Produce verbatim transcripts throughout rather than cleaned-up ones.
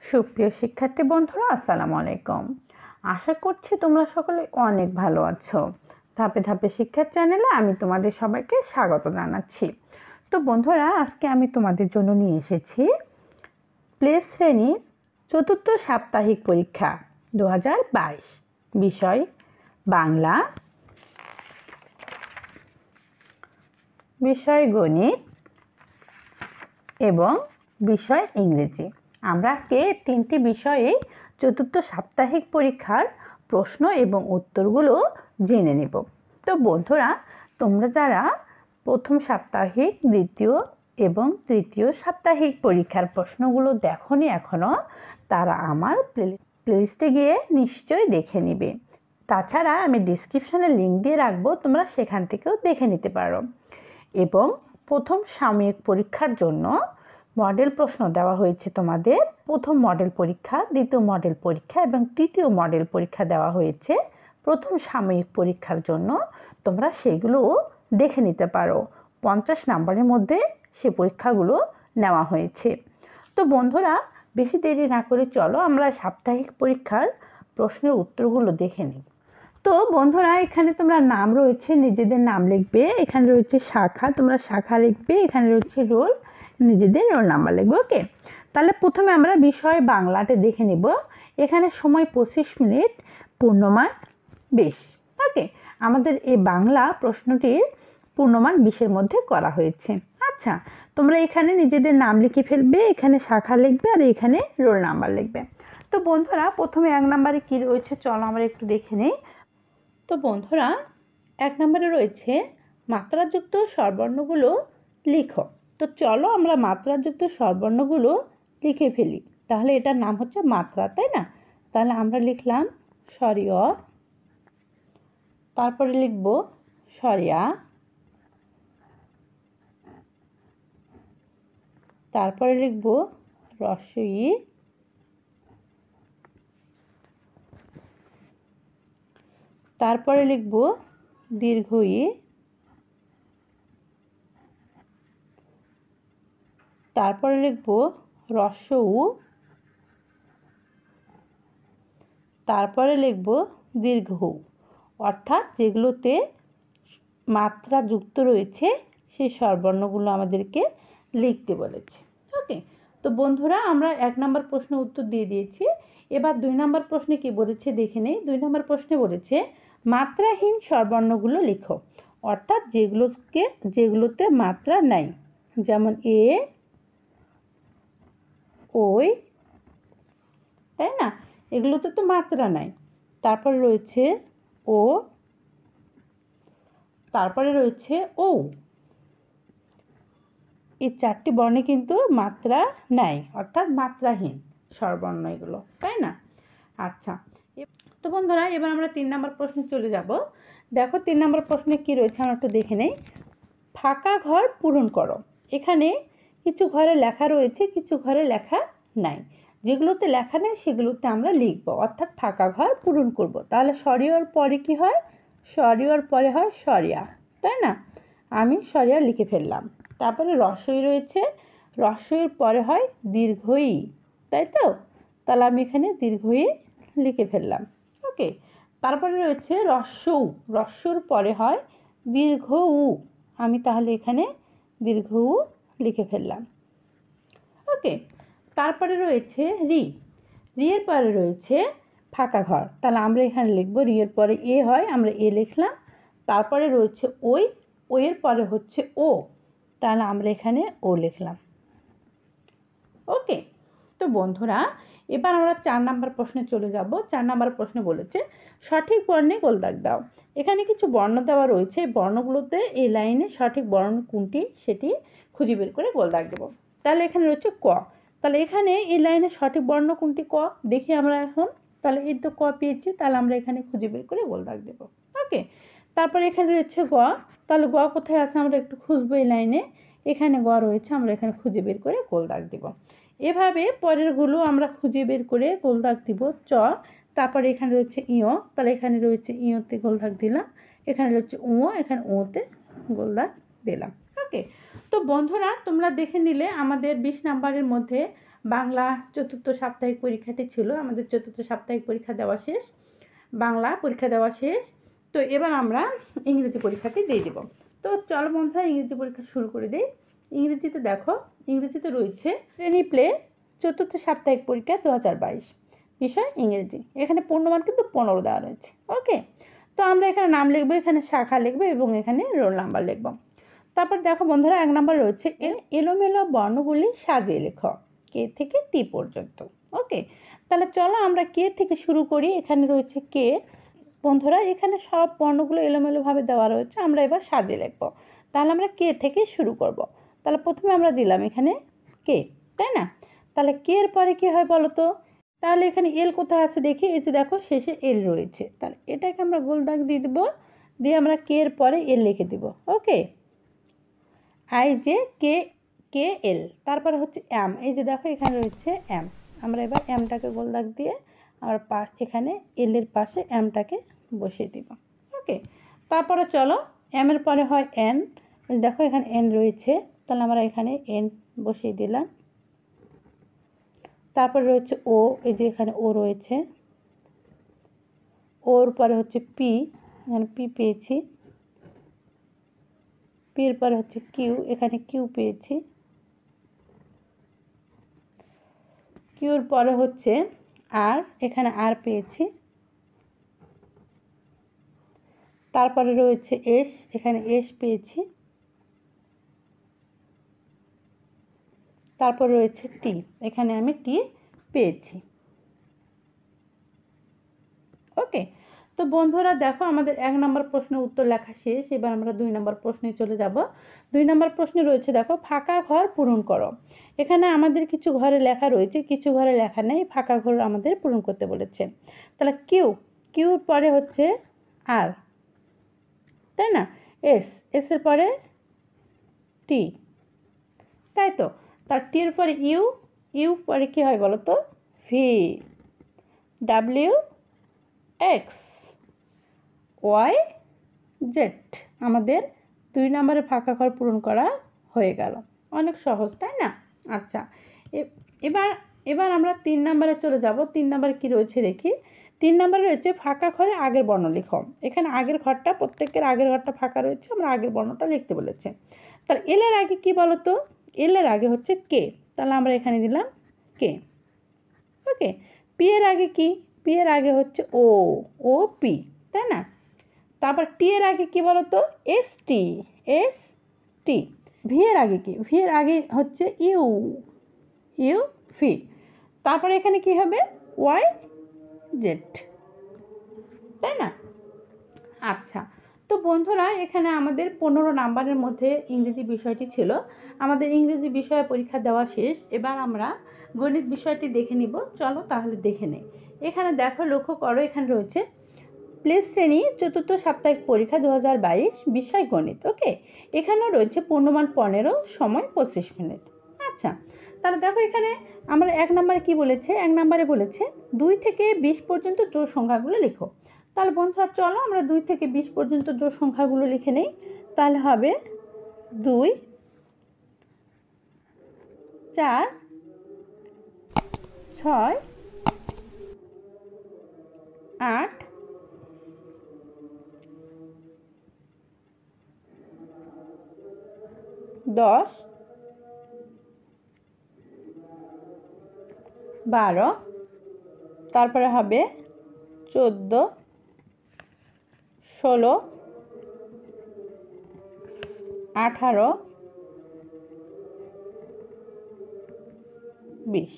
সুপ্রিয় শিক্ষার্থী বন্ধুরা, আসসালামু আলাইকুম। আশা করছি তোমরা সকলে অনেক ভালো আছো। ধাপে ধাপে শিক্ষার চ্যানেলে আমি তোমাদের সবাইকে স্বাগত জানাচ্ছি। তো বন্ধুরা, আজকে আমি তোমাদের জন্য নিয়ে এসেছি প্লে শ্রেণীর চতুর্থ সাপ্তাহিক পরীক্ষা দু হাজার বাইশ, বিষয় বাংলা, বিষয় গণিত এবং বিষয় ইংরেজি। আমরা আজকে তিনটি বিষয়ে চতুর্থ সাপ্তাহিক পরীক্ষার প্রশ্ন এবং উত্তরগুলো জেনে নেব। তো বন্ধুরা, তোমরা যারা প্রথম সাপ্তাহিক, দ্বিতীয় এবং তৃতীয় সাপ্তাহিক পরীক্ষার প্রশ্নগুলো দেখোনি এখনও, তারা আমার প্লেলিস্টে গিয়ে নিশ্চয়ই দেখে নিবে। তাছাড়া আমি ডিসক্রিপশনে লিঙ্ক দিয়ে রাখবো, তোমরা সেখান থেকেও দেখে নিতে পারো। এবং প্রথম সাময়িক পরীক্ষার জন্য মডেল প্রশ্ন দেওয়া হয়েছে তোমাদের। প্রথম মডেল পরীক্ষা, দ্বিতীয় মডেল পরীক্ষা এবং তৃতীয় মডেল পরীক্ষা দেওয়া হয়েছে প্রথম সাময়িক পরীক্ষার জন্য। তোমরা সেগুলো দেখে নিতে পারো। পঞ্চাশ নম্বরের মধ্যে সে পরীক্ষাগুলো নেওয়া হয়েছে। তো বন্ধুরা, বেশি দেরি না করে চলো আমরা সাপ্তাহিক পরীক্ষার প্রশ্নের উত্তরগুলো দেখে নিই। তো বন্ধুরা, এখানে তোমরা নাম রয়েছে, নিজেদের নাম লিখবে। এখানে রয়েছে শাখা, তোমরা শাখা লিখবে। এখানে রয়েছে রোল, নিজেদের রোল নাম্বার লিখবে। ওকে, তাহলে প্রথমে আমরা বিষয় বাংলাতে দেখে নিব। এখানে সময় পঁচিশ মিনিট, পূর্ণমান বিশ। ওকে, আমাদের এই বাংলা প্রশ্নটির পূর্ণমান বিশের মধ্যে করা হয়েছে। আচ্ছা, তোমরা এখানে নিজেদের নাম লিখে ফেলবে, এখানে শাখা লিখবে আর এখানে রোল নাম্বার লিখবে। তো বন্ধুরা, প্রথমে এক নম্বরে কী রয়েছে চলো আমরা একটু দেখে নিই। তো বন্ধুরা, এক নম্বরে রয়েছে মাত্রাযুক্ত স্বরবর্ণগুলো লিখো। তো চলো আমরা মাত্রাযুক্ত স্বরবর্ণগুলো লিখে ফেলি। তাহলে এটার নাম হচ্ছে মাত্রা, তাই না? তাহলে আমরা লিখলাম স্বরীয়, তারপরে লিখব স্বরিয়া, তারপরে লিখব রস্বই, তারপরে লিখব দীর্ঘই, তারপরে লিখব হ্রস্ব উ, তারপরে লিখব দীর্ঘ উ। অর্থাৎ যেগুলোতে মাত্রা যুক্ত রয়েছে সেই স্বরবর্ণগুলো আমাদেরকে লিখতে বলেছে। ওকে, তো বন্ধুরা, আমরা এক নম্বর প্রশ্ন উত্তর দিয়ে দিয়েছি। এবার দুই নম্বর প্রশ্নে কি বলেছে দেখে নেই। দুই নম্বর প্রশ্নে বলেছে মাত্রাহীন স্বরবর্ণগুলো লিখো। অর্থাৎ যেগুলোকে যেগুলোতে মাত্রা নাই, যেমন এ, ওই, তাই না? এগুলোতে তো মাত্রা নাই। তারপরে রয়েছে ও, তারপরে রয়েছে ও। এই চারটি বর্ণে কিন্তু মাত্রা নাই, অর্থাৎ মাত্রাহীন স্বরবর্ণ এগুলো, তাই না? আচ্ছা, তো বন্ধুরা, এবার আমরা তিন নম্বর প্রশ্নে চলে যাব। দেখো তিন নম্বর প্রশ্নে কি রয়েছে আমরা একটু দেখে নেই। ফাঁকা ঘর পূরণ করো। এখানে কিছু ঘরে লেখা রয়েছে, কিছু ঘরে লেখা নাই। যেগুলোতে লেখা নেই সেগুলোতে আমরা লিখব, অর্থাৎ ফাঁকা ঘর পূরণ করব। তাহলে স্বরীয়র পরে কি হয়? স্বরীয়র পরে হয় স্বরিয়া, তাই না? আমি স্বরিয়া লিখে ফেললাম। তারপরে রস্বই রয়েছে, রস্বইয়ের পরে হয় দীর্ঘই, তাই তো? তাহলে আমি এখানে দীর্ঘই লিখে ফেললাম। ওকে, তারপরে রয়েছে হ্রস্ব উ, হ্রস্বর পরে হয় দীর্ঘ উ, আমি তাহলে এখানে দীর্ঘ উ লিখে ফেললাম। ওকে, তারপরে রয়েছে রি, রিয়ের পরে রয়েছে ফাঁকা ঘর। তাহলে আমরা এখানে লিখব রিয়ের পরে এ হয়, আমরা এ লিখলাম। তারপরে রয়েছে ওই, ওইয়ের পরে হচ্ছে ও, তাহলে আমরা এখানে ও লিখলাম। ওকে, তো বন্ধুরা, এবার আমরা চার নাম্বার প্রশ্নে চলে যাব। চার নাম্বার প্রশ্নে বলেছে সঠিক বর্ণে গোল দাগ দাও। এখানে কিছু বর্ণ দেওয়া রয়েছে, বর্ণগুলোতে এই লাইনে সঠিক বর্ণ কোনটি সেটি খুঁজে বের করে গোল দাগ দেবো। তাহলে এখানে রয়েছে ক। তাহলে এখানে এই লাইনে সঠিক বর্ণ কোনটি ক দেখি আমরা এখন। তাহলে এই তো ক পেয়েছি, তাহলে আমরা এখানে খুঁজে বের করে গোল দাগ দেবো। ওকে, তারপরে এখানে রয়েছে গ। তাহলে গ কোথায় আছে আমরা একটু খুঁজবো এই লাইনে। এখানে গ রয়েছে, আমরা এখানে খুঁজে বের করে গোল দাগ দেবো। এভাবে পরেরগুলো আমরা খুঁজে বের করে গোল দাগ দিব। চ, তারপরে এখানে রয়েছে ইয়, তাহলে এখানে রয়েছে ইয়তে গোল দাগ দিলাম। এখানে রয়েছে উ, এখানে ওতে গোল দাগ দিলাম। ওকে, তো বন্ধুরা, তোমরা দেখে নিলে আমাদের বিশ নাম্বারের মধ্যে বাংলা চতুর্থ সাপ্তাহিক পরীক্ষাটি ছিল, আমাদের চতুর্থ সাপ্তাহিক পরীক্ষা দেওয়া শেষ, বাংলা পরীক্ষা দেওয়া শেষ। তো এবার আমরা ইংরেজি পরীক্ষাটি দিয়ে দেব। তো চলো বন্ধুরা ইংরেজি পরীক্ষা শুরু করে দিই। ইংরেজিতে দেখো, ইংরেজিতে রয়েছে শ্রেণী প্লে চতুর্থ সাপ্তাহিক পরীক্ষা দু হাজার বাইশ, বিষয় ইংরেজি। এখানে পূর্ণমান কিন্তু পনেরো দেওয়া রয়েছে। ওকে, তো আমরা এখানে নাম লিখবো, এখানে শাখা লিখবো এবং এখানে রোল নাম্বার লিখবো। তারপর দেখো বন্ধুরা এক নাম্বার রয়েছে এলোমেলো বর্ণগুলি সাজিয়ে লেখো, কে থেকে টি পর্যন্ত। ওকে, তাহলে চলো আমরা কে থেকে শুরু করি। এখানে রয়েছে কে। বন্ধুরা এখানে সব বর্ণগুলো এলোমেলোভাবে দেওয়া রয়েছে, আমরা এবার সাজিয়ে লিখবো। তাহলে আমরা কে থেকে শুরু করব। তাহলে প্রথমে আমরা দিলাম এখানে কে, তাই না? তাহলে কে এর পরে কী হয় বলো তো? তাহলে এখানে এল কোথায় আছে দেখি, এই যে দেখো শেষে এল রয়েছে, তাহলে এটাকে আমরা গোল দাগ দিয়ে দেবো, দিয়ে আমরা কে এর পরে এল লিখে দিব। ওকে, আই যে কে কে এল, তারপরে হচ্ছে এম, এই যে দেখো এখানে রয়েছে এম, আমরা এবার এমটাকে গোল দাগ দিয়ে আমরা পা এখানে এল এর পাশে এমটাকে বসিয়ে দিব। ওকে, তারপরে চলো এম এর পরে হয় এন, দেখো এখানে এন রয়েছে, তাহলে আমরা এখানে এন বসিয়ে দিলাম। তারপরে রয়েছে ও, এই যে এখানে ও রয়েছে, ওর পরে হচ্ছে পি, এখানে পি পেয়েছি। পির পরে হচ্ছে কিউ, এখানে কিউ পেয়েছি। কিউর পরে হচ্ছে আর, এখানে আর পেয়েছি। তারপরে রয়েছে এস, এখানে এস পেয়েছি। তারপর রয়েছে টি, এখানে আমি টি পেয়েছি। ওকে, তো বন্ধুরা দেখো আমাদের এক নম্বর প্রশ্নের উত্তর লেখা শেষ। এবার আমরা দুই নম্বর প্রশ্নে চলে যাব। দুই নম্বর প্রশ্নে রয়েছে দেখো ফাঁকা ঘর পূরণ করো। এখানে আমাদের কিছু ঘরে লেখা রয়েছে, কিছু ঘরে লেখা নেই, ফাঁকা ঘর আমাদের পূরণ করতে বলেছে। তাহলে কিউ, কিউর পরে হচ্ছে আর, তাই না? এস, এস এর পরে টি, তাই তো? তার টির পরে ইউ, ইউ পরে কী হয় বলো তো? V, W, X, Y, Z. আমাদের দুই নম্বরে ফাঁকা ঘর পূরণ করা হয়ে গেল। অনেক সহজ, তাই না? আচ্ছা, এবার এবার আমরা তিন নম্বরে চলে যাব। তিন নম্বরে কি রয়েছে দেখি। তিন নম্বরে রয়েছে ফাঁকা ঘরে আগের বর্ণ লিখো। এখানে আগের ঘরটা, প্রত্যেকের আগের ঘরটা ফাঁকা রয়েছে, আমরা আগের বর্ণটা লিখতে বলেছে। তাহলে এল এর আগে কি বলো তো? এল এর আগে হচ্ছে কে, তাহলে আমরা এখানে দিলাম কে। ওকে, পি এর আগে কি? পি এর আগে হচ্ছে ও, ও পি, তাই না? তারপর টি এর আগে কি বলো তো? S T, S T. V এর আগে কি? ভি এর আগে হচ্ছে ইউ, ইউ ভি। তারপরে এখানে কি হবে? ওয়াই জেড, তাই না? আচ্ছা, তো বন্ধুরা এখানে আমাদের পনেরো নাম্বারের মধ্যে ইংরেজি বিষয়টি ছিল। আমাদের ইংরেজি বিষয়ে পরীক্ষা দেওয়া শেষ। এবার আমরা গণিত বিষয়টি দেখে নিব। চলো তাহলে দেখে নেই। এখানে দেখো, লক্ষ্য করো, এখানে রয়েছে প্লে শ্রেণী চতুর্থ সাপ্তাহিক পরীক্ষা দু হাজার বাইশ, বিষয় গণিত। ওকে, এখানেও রয়েছে পূর্ণমান পনেরো, সময় পঁচিশ মিনিট। আচ্ছা, তাহলে দেখো এখানে আমরা এক নম্বরে কি বলেছে? এক নম্বরে বলেছে দুই থেকে বিশ পর্যন্ত জোড় সংখ্যাগুলো লিখো। তাহলে বন্ধুরা চলো আমরা দুই থেকে বিশ পর্যন্ত জোড় সংখ্যাগুলো লিখে নেই। তাহলে হবে দুই, চার, ছয়, আট, দশ, বারো, তারপরে হবে চোদ্দো, ষোলো, আঠারো, বিশ।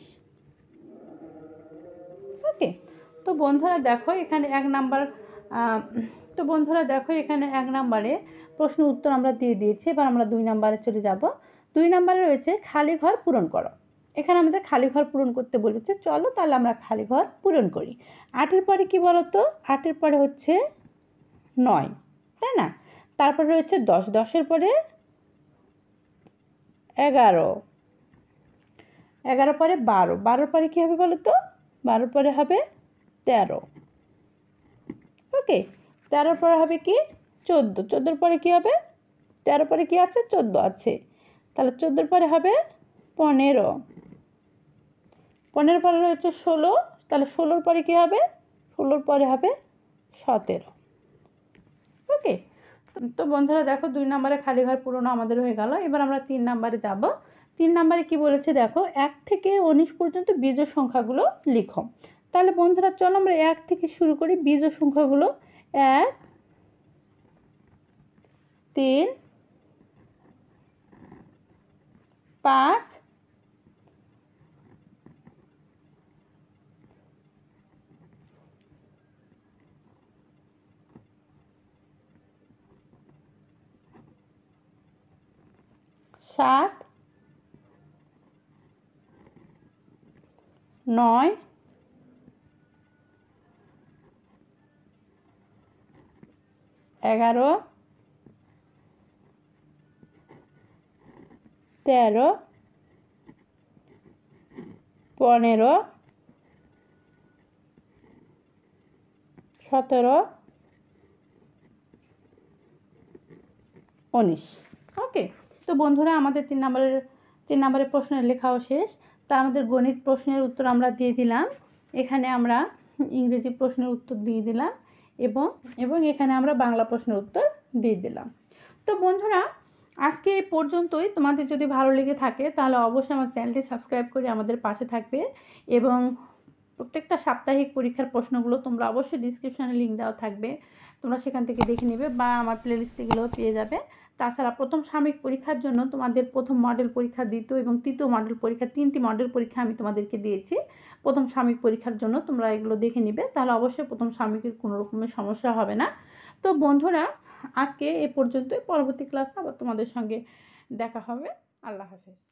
ওকে, তো বন্ধুরা দেখো এখানে এক নাম্বার তো বন্ধুরা দেখো এখানে এক নাম্বারে প্রশ্ন উত্তর আমরা দিয়ে দিয়েছি। এবার আমরা দুই নাম্বারে চলে যাব। দুই নাম্বারে রয়েছে খালি ঘর পূরণ করো। এখানে আমাদের খালি ঘর পূরণ করতে বলেছে। চলো তাহলে আমরা খালি ঘর পূরণ করি। আটের পরে কি বলো তো? আটের পরে হচ্ছে নয়, তাই না? তারপরে রয়েছে দশ, দশের পরে এগারো, এগারো পরে বারো, বারোর পরে কী হবে বলো তো? বারোর পরে হবে তেরো। ওকে, তেরোর পরে হবে কি? চোদ্দো, চোদ্দোর পরে কি হবে? তেরো পরে কি আছে? চোদ্দো আছে। তাহলে চোদ্দোর পরে হবে পনেরো। পনেরো পরে রয়েছে ষোলো, তাহলে ষোলোর পরে কী হবে? ষোলোর পরে হবে সতেরো। ওকে, তো বন্ধুরা দেখো দুই নম্বরে খালি ঘর পূরণ আমাদের হয়ে গেল। এবার আমরা তিন নম্বরে যাব। তিন নম্বরে কি বলেছে দেখো, এক থেকে উনিশ পর্যন্ত বিজোড় সংখ্যাগুলো লিখো। তাহলে বন্ধুরা চলো আমরা এক থেকে শুরু করি। বিজোড় সংখ্যাগুলো এক, তিন, পাঁচ, সাত, নয়, এগারো, তেরো, পনেরো, সতেরো, উনিশ। ওকে, তো বন্ধুরা আমাদের তিন নম্বরের তিন নম্বরের প্রশ্নের লেখাও শেষ। তার আমাদের গণিত প্রশ্নের উত্তর আমরা দিয়ে দিলাম। এখানে আমরা ইংরেজি প্রশ্নের উত্তর দিয়ে দিলাম এবং এবং এখানে আমরা বাংলা প্রশ্নের উত্তর দিয়ে দিলাম। তো বন্ধুরা আজকে এই পর্যন্তই। তোমাদের যদি ভালো লেগে থাকে তাহলে অবশ্যই আমার চ্যানেলটি সাবস্ক্রাইব করে আমাদের পাশে থাকবে এবং প্রত্যেকটা সাপ্তাহিক পরীক্ষার প্রশ্নগুলো তোমরা অবশ্যই ডিসক্রিপশানে লিঙ্ক দেওয়া থাকবে, তোমরা সেখান থেকে দেখে নেবে বা আমার প্লেলিস্টগুলোও পেয়ে যাবে। তাছাড়া প্রথম সাময়িক পরীক্ষার জন্য তোমাদের প্রথম মডেল পরীক্ষা, দ্বিতীয় এবং তৃতীয় মডেল পরীক্ষা, তিনটি মডেল পরীক্ষা আমি তোমাদেরকে দিয়েছি। প্রথম সাময়িক পরীক্ষার জন্য তোমরা এগুলো দেখে নিবে, তাহলে অবশ্যই প্রথম সাময়িকের কোনো রকমের সমস্যা হবে না। তো বন্ধুরা আজকে এ পর্যন্তই। পরবর্তী ক্লাসে আবার তোমাদের সঙ্গে দেখা হবে। আল্লাহ হাফেজ।